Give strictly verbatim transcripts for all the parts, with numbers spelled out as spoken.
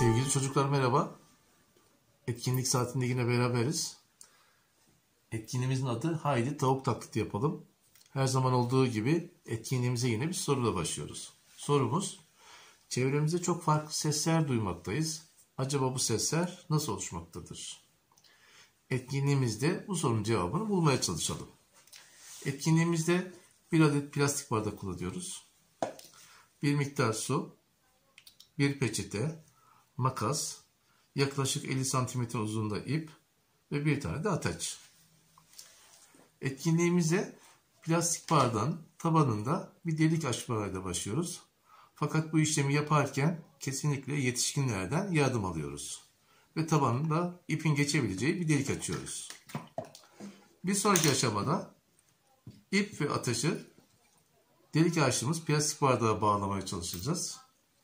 Sevgili çocuklar merhaba. Etkinlik saatinde yine beraberiz. Etkinliğimizin adı Haydi Tavuk Taklidi Yapalım. Her zaman olduğu gibi etkinliğimize yine bir soruyla başlıyoruz. Sorumuz: çevremizde çok farklı sesler duymaktayız. Acaba bu sesler nasıl oluşmaktadır? Etkinliğimizde bu sorunun cevabını bulmaya çalışalım. Etkinliğimizde bir adet plastik bardak kullanıyoruz. Bir miktar su, bir peçete, makas, yaklaşık elli santimetre uzunluğunda ip ve bir tane de ateş. Etkinliğimize plastik bardağın tabanında bir delik açmayla başlıyoruz. Fakat bu işlemi yaparken kesinlikle yetişkinlerden yardım alıyoruz. Ve tabanında ipin geçebileceği bir delik açıyoruz. Bir sonraki aşamada ip ve ateşi delik açtığımız plastik bardağa bağlamaya çalışacağız.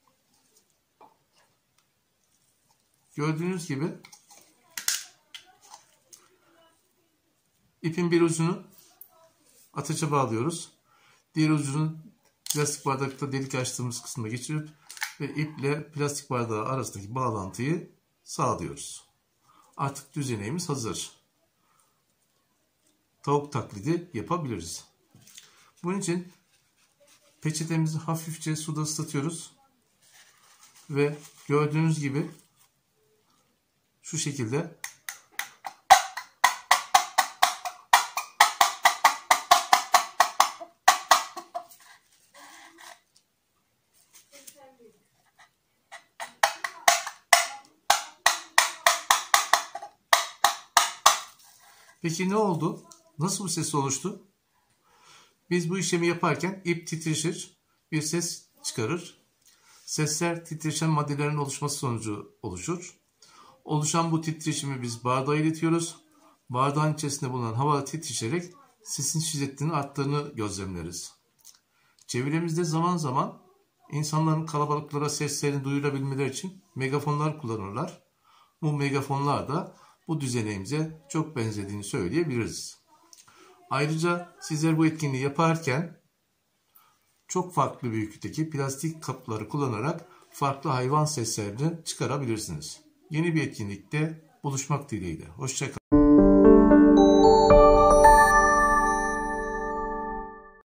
Gördüğünüz gibi ipin bir ucunu ateşe bağlıyoruz. Diğer ucunu plastik bardakta delik açtığımız kısmına geçirip ve iple plastik bardağı arasındaki bağlantıyı sağlıyoruz. Artık düzeneğimiz hazır. Tavuk taklidi yapabiliriz. Bunun için peçetemizi hafifçe suda ıslatıyoruz ve gördüğünüz gibi şu şekilde Peki ne oldu? Nasıl bu ses oluştu? Biz bu işlemi yaparken ip titreşir, bir ses çıkarır. Sesler titreşen maddelerin oluşması sonucu oluşur. Oluşan bu titreşimi biz bardağa iletiyoruz. Bardağın içerisinde bulunan hava titreşerek sesin şiddetinin arttığını gözlemleriz. Çevremizde zaman zaman insanların kalabalıklara seslerini duyurabilmeleri için megafonlar kullanırlar. Bu megafonlar da bu düzeneğimize çok benzediğini söyleyebiliriz. Ayrıca sizler bu etkinliği yaparken çok farklı büyüklükteki plastik kapları kullanarak farklı hayvan seslerini çıkarabilirsiniz. Yeni bir etkinlikte buluşmak dileğiyle. Hoşça kalın.